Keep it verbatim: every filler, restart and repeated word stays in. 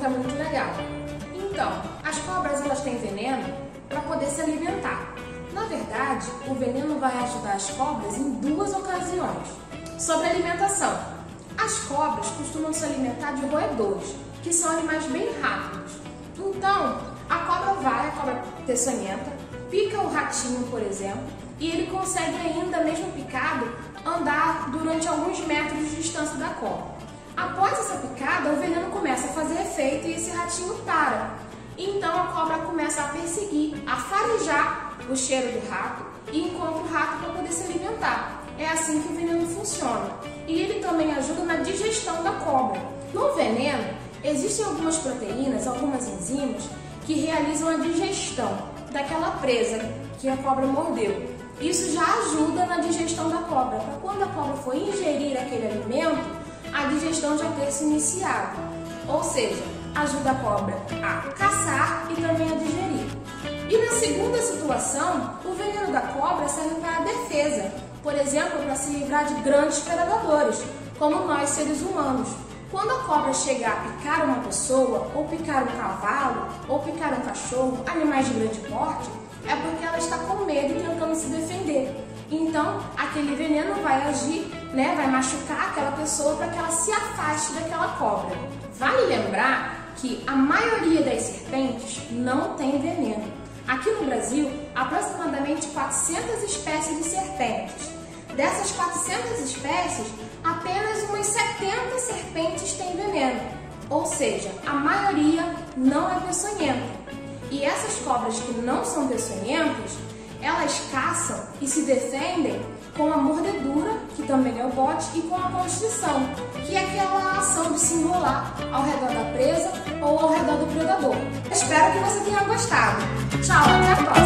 pergunta muito legal. Então, as cobras elas têm veneno para poder se alimentar. Na verdade, o veneno vai ajudar as cobras em duas ocasiões. Sobre a alimentação, as cobras costumam se alimentar de roedores, que são animais bem rápidos. Então, a cobra vai, a cobra peçonhenta, pica o ratinho, por exemplo, e ele consegue ainda, mesmo picado, andar durante alguns metros de distância da cobra. Após essa picada, o veneno começa a fazer efeito e esse ratinho para. Então a cobra começa a perseguir, a farejar o cheiro do rato e encontra o rato para poder se alimentar. É assim que o veneno funciona. E ele também ajuda na digestão da cobra. No veneno, existem algumas proteínas, algumas enzimas que realizam a digestão daquela presa que a cobra mordeu. Isso já ajuda na digestão da cobra, para quando a cobra for ingerir aquele alimento, a digestão já ter se iniciado. Ou seja, ajuda a cobra a caçar e também a digerir. E na segunda situação, o veneno da cobra serve para a defesa, por exemplo, para se livrar de grandes predadores, como nós seres humanos. Quando a cobra chegar a picar uma pessoa, ou picar um cavalo, ou picar um cachorro, animais de grande porte, é porque ela está com medo e tentando se defender. Então, aquele veneno vai agir, né, vai machucar aquela pessoa para que ela se afaste daquela cobra. Vale lembrar que a maioria das serpentes não tem veneno. Aqui no Brasil, aproximadamente quatrocentas espécies de serpentes. Dessas quatrocentas espécies, apenas umas setenta serpentes têm veneno. Ou seja, a maioria não é peçonhenta. E essas cobras que não são peçonhentas, elas caçam e se defendem com a mordedura, que também é o bote, e com a constrição, que é aquela ação de se enrolar ao redor da presa ou ao redor do predador. Espero que você tenha gostado. Tchau, até a próxima!